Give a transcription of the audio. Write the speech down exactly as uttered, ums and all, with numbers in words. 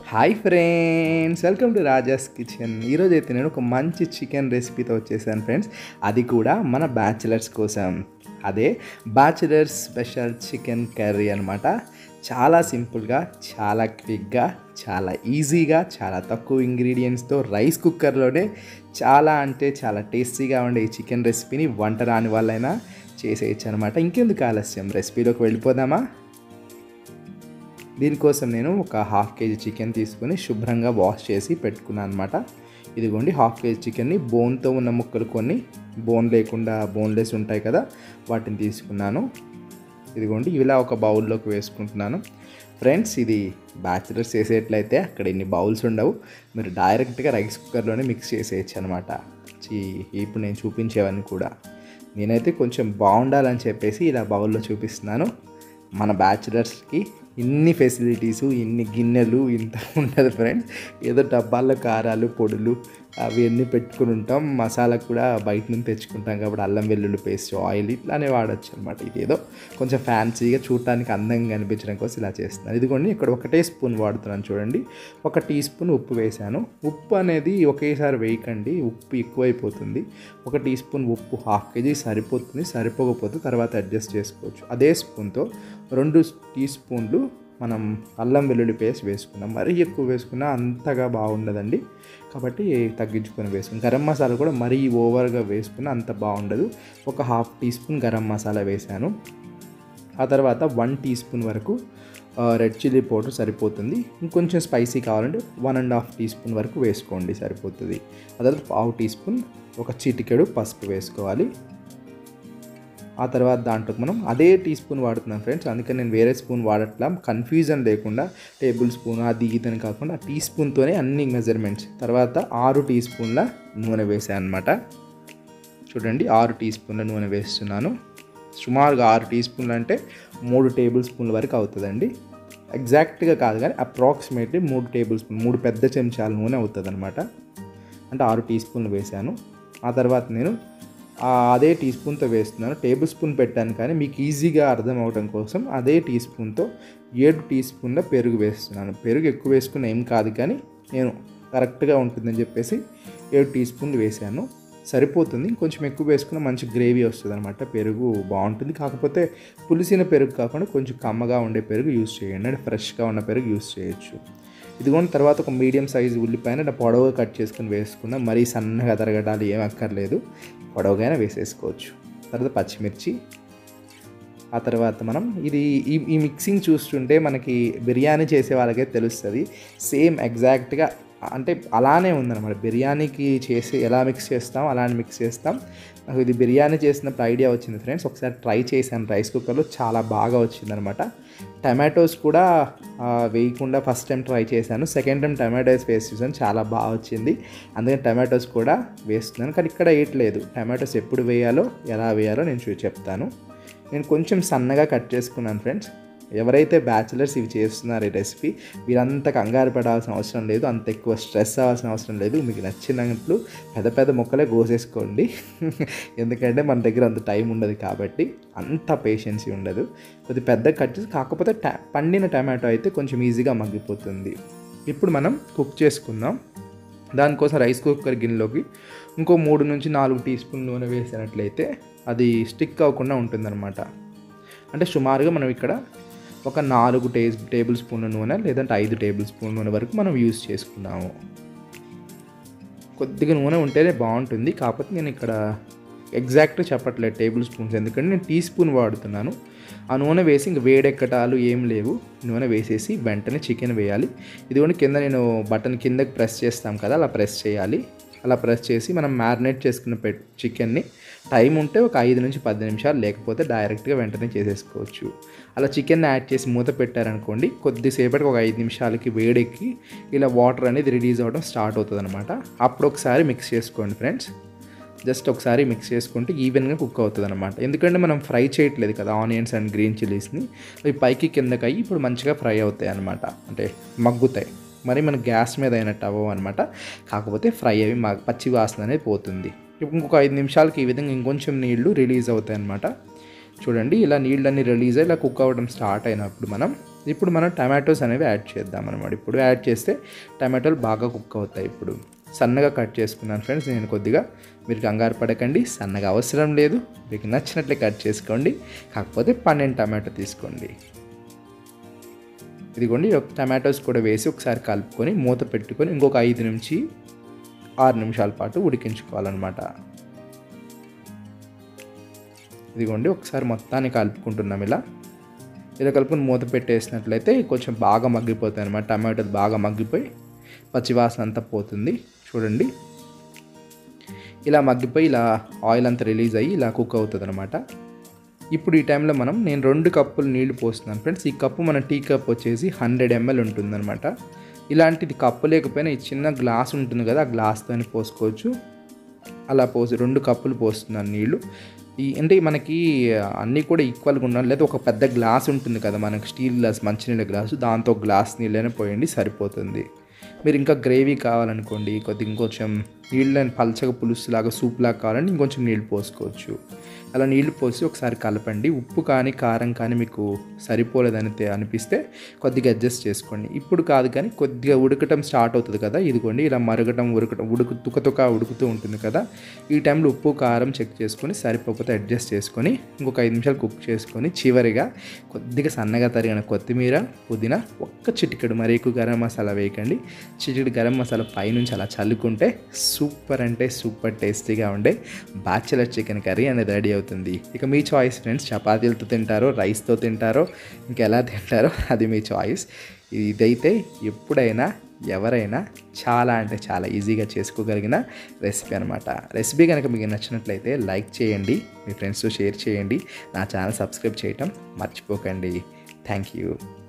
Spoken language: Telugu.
Hi friends, welcome to Raja's kitchen. ఈరోజు అయితే నేను ఒక మంచి చికెన్ రెసిపీతో వచ్చేసాను ఫ్రెండ్స్. అది కూడా మన బ్యాచిలర్స్ కోసం. అదే బ్యాచిలర్ స్పెషల్ చికెన్ కర్రీ అనమాట. చాలా సింపుల్గా, చాలా క్విక్గా, చాలా ఈజీగా, చాలా తక్కువ ఇంగ్రీడియంట్స్తో రైస్ కుక్కర్లోనే చాలా అంటే చాలా టేస్టీగా ఉండే ఈ చికెన్ రెసిపీని వంట రాని వాళ్ళైనా చేసేయచ్చు అనమాట. ఇంకెందుకు ఆలస్యం, రెసిపీలోకి వెళ్ళిపోదామా? దీనికోసం నేను ఒక హాఫ్ కేజీ చికెన్ తీసుకొని శుభ్రంగా వాష్ చేసి పెట్టుకున్నాను అనమాట. ఇదిగోండి, హాఫ్ కేజీ చికెన్ని బోన్తో ఉన్న ముక్కలు కొన్ని, బోన్ లేకుండా బోన్లెస్ ఉంటాయి కదా, వాటిని తీసుకున్నాను. ఇదిగోండి, ఇలా ఒక బౌల్లోకి వేసుకుంటున్నాను. ఫ్రెండ్స్, ఇది బ్యాచిలర్స్ చేసేట్లయితే అక్కడ ఇన్ని బౌల్స్ ఉండవు, మీరు డైరెక్ట్గా రైస్ కుక్కర్లోనే మిక్స్ చేసేయచ్చు అనమాట. ఇప్పుడు నేను చూపించేవన్నీ కూడా నేనైతే కొంచెం బాగుండాలని చెప్పేసి ఇలా బౌల్లో చూపిస్తున్నాను. మన బ్యాచిలర్స్కి ఇన్ని ఫెసిలిటీసు, ఇన్ని గిన్నెలు, ఇంత ఉండదు ఫ్రెండ్స్. ఏదో డబ్బాల్లో కారాలు, పొడులు అవి అన్నీ పెట్టుకుని ఉంటాం. మసాలా కూడా బయట నుంచి తెచ్చుకుంటాం కాబట్టి అల్లం వెల్లుల్లి పేస్ట్, ఆయిల్ ఇట్లానే వాడచ్చు అనమాట. ఇది ఏదో కొంచెం ఫ్యాన్సీగా చూడటానికి అందంగా కనిపించడం కోసం ఇలా చేస్తున్నాను. ఇదిగోండి, ఇక్కడ ఒకటే స్పూన్ వాడుతున్నాను చూడండి. ఒక టీ స్పూన్ ఉప్పు వేసాను. ఉప్పు అనేది ఒకేసారి వేయకండి, ఉప్పు ఎక్కువైపోతుంది. ఒక టీ స్పూన్ ఉప్పు హాఫ్ కేజీ సరిపోతుంది. సరిపోకపోతే తర్వాత అడ్జస్ట్ చేసుకోవచ్చు. అదే స్పూన్తో రెండు టీ స్పూన్లు మనం అల్లం వెల్లుల్లి పేస్ట్ వేసుకున్నాం. మరీ ఎక్కువ వేసుకున్నా అంతగా బాగుండదండి, కాబట్టి తగ్గించుకొని వేసుకున్నాం. గరం మసాలా కూడా మరీ ఓవర్గా వేసుకున్నా అంత బాగుండదు. ఒక half teaspoon garam masala వేసాను. ఆ తర్వాత వన్ టీ స్పూన్ వరకు రెడ్ చిల్లీ పౌడర్ సరిపోతుంది. ఇంకొంచెం స్పైసీ కావాలంటే one and half teaspoon వరకు వేసుకోండి, సరిపోతుంది. ఆ తర్వాత పావు టీ స్పూన్, ఒక చిటికెడు పసుపు వేసుకోవాలి. ఆ తర్వాత దాంట్లోకి మనం అదే టీ స్పూన్ వాడుతున్నాం ఫ్రెండ్స్, అందుకని నేను వేరే స్పూన్ వాడట్లా, కన్ఫ్యూజన్ లేకుండా. టేబుల్ స్పూన్ అది ఇదని కాకుండా టీ స్పూన్తోనే అన్ని మెజర్మెంట్స్. తర్వాత ఆరు టీ స్పూన్ల నూనె వేసాను అనమాట. చూడండి, ఆరు టీ స్పూన్ల నూనె వేస్తున్నాను. సుమారుగా ఆరు టీ స్పూన్లు అంటే మూడు టేబుల్ స్పూన్ల వరకు అవుతుందండి. ఎగ్జాక్ట్గా కాదు కానీ అప్రాక్సిమేట్లీ మూడు టేబుల్ స్పూన్, మూడు పెద్ద చెంచాల నూనె అవుతుంది అనమాట. అంటే ఆరు టీ స్పూన్లు వేసాను. ఆ తర్వాత నేను అదే టీ స్పూన్తో వేస్తున్నాను. టేబుల్ స్పూన్ పెట్టాను కానీ మీకు ఈజీగా అర్థం అవడం కోసం అదే టీ స్పూన్తో ఏడు టీ స్పూన్ల పెరుగు వేస్తున్నాను. పెరుగు ఎక్కువ వేసుకున్న ఏం కాదు కానీ నేను కరెక్ట్గా ఉంటుందని చెప్పేసి ఏడు టీ స్పూన్లు వేసాను, సరిపోతుంది. కొంచెం ఎక్కువ వేసుకున్న మంచి గ్రేవీ వస్తుంది అనమాట, పెరుగు బాగుంటుంది. కాకపోతే పులిసిన పెరుగు కాకుండా కొంచెం కమ్మగా ఉండే పెరుగు యూస్ చేయండి, అంటే ఫ్రెష్గా ఉన్న పెరుగు యూస్ చేయొచ్చు. ఇదిగోని తర్వాత ఒక మీడియం సైజు ఉల్లిపాయన పొడవుగా కట్ చేసుకుని వేసుకున్నాం. మరీ సన్నగా తరగడాలు ఏం అక్కర్లేదు, పొడవుగానే వేసేసుకోవచ్చు. తర్వాత పచ్చిమిర్చి. ఆ తర్వాత మనం ఇది ఈ ఈ మిక్సింగ్ చూస్తుంటే మనకి బిర్యానీ చేసే వాళ్ళకే తెలుస్తుంది. సేమ్ ఎగ్జాక్ట్గా అంటే అలానే ఉందన్నమాట. బిర్యానీకి చేసి ఎలా మిక్స్ చేస్తాం అలానే మిక్స్ చేస్తాం. నాకు ఇది బిర్యానీ చేసినప్పుడు ఐడియా వచ్చింది ఫ్రెండ్స్, ఒకసారి ట్రై చేశాను రైస్ కుక్కర్లో, చాలా బాగా వచ్చిందనమాట. టమాటోస్ కూడా వేయకుండా ఫస్ట్ టైం ట్రై చేశాను, సెకండ్ టైం టమాటోస్ వేసి చూసాను, చాలా బాగా వచ్చింది. అందుకని టమాటోస్ కూడా వేస్తున్నాను. కానీ ఇక్కడ వేయట్లేదు, టమాటోస్ ఎప్పుడు వేయాలో ఎలా వేయాలో నేను చూ చెప్తాను. నేను కొంచెం సన్నగా కట్ చేసుకున్నాను ఫ్రెండ్స్. ఎవరైతే బ్యాచిలర్స్ ఇవి చేస్తున్నారు ఈ రెసిపీ, వీరంతా కంగారు పడాల్సిన అవసరం లేదు, అంత ఎక్కువ స్ట్రెస్ అవ్వాల్సిన అవసరం లేదు. మీకు నచ్చినట్లు పెద్ద పెద్ద ముక్కలే కోసేసుకోండి ఎందుకంటే మన దగ్గర అంత టైం ఉండదు కాబట్టి, అంత పేషెన్సీ ఉండదు. కొద్ది పెద్ద కట్ చేసి, కాకపోతే టా పండిన టమాటో అయితే కొంచెం ఈజీగా మగ్గిపోతుంది. ఇప్పుడు మనం కుక్ చేసుకుందాం. దానికోసం రైస్ కుక్కర్ గిన్నెలోకి ఇంకో మూడు నుంచి నాలుగు టీ స్పూన్ నూనె వేసినట్లయితే అది స్టిక్ అవ్వకుండా ఉంటుందన్నమాట. అంటే సుమారుగా మనం ఇక్కడ ఒక నాలుగు టే టేబుల్ స్పూన్ల నూనె లేదంటే ఐదు టేబుల్ స్పూన్ నూనె వరకు మనం యూస్ చేసుకున్నాము. కొద్దిగా నూనె ఉంటేనే బాగుంటుంది, కాకపోతే నేను ఇక్కడ ఎగ్జాక్ట్గా చెప్పట్లేదు టేబుల్ స్పూన్స్, ఎందుకంటే నేను టీ స్పూన్ వాడుతున్నాను. ఆ నూనె వేసి ఇంక వేడెక్కటాలు ఏం లేవు, నూనె వేసేసి వెంటనే చికెన్ వేయాలి. ఇది కూడా కింద నేను బటన్ కిందకి ప్రెస్ చేస్తాం కదా, అలా ప్రెస్ చేయాలి. అలా ప్రెస్ చేసి మనం మ్యారినేట్ చేసుకున్న పె చికెన్ని టైం ఉంటే ఒక ఐదు నుంచి పది నిమిషాలు, లేకపోతే డైరెక్ట్గా వెంటనే చేసేసుకోవచ్చు. అలా చికెన్ యాడ్ చేసి మూత పెట్టారనుకోండి, కొద్దిసేపటికి ఒక ఐదు నిమిషాలకి వేడెక్కి ఇలా వాటర్ అనేది రిలీజ్ అవ్వడం స్టార్ట్ అవుతుంది అనమాట. అప్పుడు ఒకసారి మిక్స్ చేసుకోండి ఫ్రెండ్స్. జస్ట్ ఒకసారి మిక్స్ చేసుకుంటే ఈవెన్గా కుక్ అవుతుంది అనమాట. ఎందుకంటే మనం ఫ్రై చేయట్లేదు కదా ఆనియన్స్ అండ్ గ్రీన్ చిల్లీస్ని, అవి పైకి కిందకి అయ్యి ఇప్పుడు మంచిగా ఫ్రై అవుతాయి అనమాట, అంటే మగ్గుతాయి. మరి మన గ్యాస్ మీద అయినట్టు అవ్వవు అనమాట, కాకపోతే ఫ్రై అవి మా పచ్చి వాసన అనేది పోతుంది. ఇప్పుడు ఇంకొక ఐదు నిమిషాలకి ఈ విధంగా ఇంకొంచెం నీళ్లు రిలీజ్ అవుతాయి అనమాట. చూడండి, ఇలా నీళ్ళన్నీ రిలీజ్ అయ్యి ఇలా కుక్ అవ్వడం స్టార్ట్ అయినప్పుడు మనం ఇప్పుడు మనం టమాటోస్ అనేవి యాడ్ చేద్దాం అనమాట. ఇప్పుడు యాడ్ చేస్తే టమాటోలు బాగా కుక్ అవుతాయి. ఇప్పుడు సన్నగా కట్ చేసుకున్నాను ఫ్రెండ్స్ నేను కొద్దిగా. మీరు కంగారు పడకండి, సన్నగా అవసరం లేదు, మీకు నచ్చినట్లే కట్ చేసుకోండి. కాకపోతే పన్నెండు టమాటో తీసుకోండి. ఇదిగోండి టమాటోస్ కూడా వేసి ఒకసారి కలుపుకొని మూత పెట్టుకొని ఇంకొక ఐదు నుంచి ఆరు నిమిషాల పాటు ఉడికించుకోవాలన్నమాట. ఇదిగోండి ఒకసారి మొత్తాన్ని కలుపుకుంటున్నాం. ఇలా ఇలా కలుపుకొని మూత పెట్టేసినట్లయితే కొంచెం బాగా మగ్గిపోతాయి అన్నమాట. టమాటోలు బాగా మగ్గిపోయి పచ్చివాసన అంతా పోతుంది. చూడండి ఇలా మగ్గిపోయి ఇలా ఆయిల్ అంతా రిలీజ్ అయ్యి ఇలా కుక్ అవుతుంది అనమాట. ఇప్పుడు ఈ టైంలో మనం నేను రెండు కప్పులు నీళ్లు పోస్తున్నాను ఫ్రెండ్స్. ఈ కప్పు మన టీ కప్ వచ్చేసి హండ్రెడ్ ఎంఎల్ ఉంటుందన్నమాట. ఇలాంటిది కప్పు లేకపోయినా ఈ చిన్న గ్లాస్ ఉంటుంది కదా, ఆ గ్లాస్తో పోసుకోవచ్చు. అలా పోసి రెండు కప్పులు పోస్తున్నాను నీళ్ళు. ఈ అంటే మనకి అన్నీ కూడా ఈక్వల్గా ఉండాలి. లేదా ఒక పెద్ద గ్లాస్ ఉంటుంది కదా మనకి, స్టీల్ గ్లాస్, మంచినీళ్ళ గ్లాసు, దాంతో గ్లాస్ నీళ్ళైనా పోయండి సరిపోతుంది. మీరు ఇంకా గ్రేవీ కావాలనుకోండి, కొద్దిగా ఇంకొంచెం నీళ్ళని పల్చగా పులుసులాగా సూప్ లాగా కావాలంటే ఇంకొంచెం నీళ్ళు పోసుకోవచ్చు. అలా నీళ్లు పోసి ఒకసారి కలపండి. ఉప్పు కానీ కారం కానీ మీకు సరిపోలేదని అనిపిస్తే కొద్దిగా అడ్జస్ట్ చేసుకోండి. ఇప్పుడు కాదు కానీ కొద్దిగా ఉడకటం స్టార్ట్ అవుతుంది కదా, ఇదిగోండి ఇలా మరగటం ఉడకటం ఉడుకు తుకతుక ఉడుకుతూ ఉంటుంది కదా, ఈ టైంలో ఉప్పు కారం చెక్ చేసుకొని సరిపోతే అడ్జస్ట్ చేసుకొని ఇంకొక ఐదు నిమిషాలు కుక్ చేసుకొని చివరిగా కొద్దిగా సన్నగా తరిగిన కొత్తిమీర, పుదీనా, ఒక్క చిటికెడు, మరి ఎక్కువ గరం మసాలా వేయకండి, చిటికెడు గరం మసాలా పైనుంచి అలా చల్లుకుంటే సూపర్ అంటే సూపర్ టేస్టీగా ఉండే బ్యాచిలర్ చికెన్ కర్రీ అనేది రెడీ అవుతుంది. ఇక మీ చాయిస్ ఫ్రెండ్స్, చపాతీలతో తింటారో, రైస్తో తింటారో, ఇంకెలా తింటారో అది మీ చాయిస్. ఇదైతే ఎప్పుడైనా ఎవరైనా చాలా అంటే చాలా ఈజీగా చేసుకోగలిగిన రెసిపీ అనమాట. రెసిపీ కనుక మీకు నచ్చినట్లయితే లైక్ చేయండి, మీ ఫ్రెండ్స్తో షేర్ చేయండి, నా ఛానల్ సబ్స్క్రైబ్ చేయటం మర్చిపోకండి. Thank you.